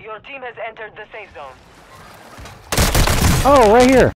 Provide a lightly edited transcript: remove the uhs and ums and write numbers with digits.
Your team has entered the safe zone. Oh, right here.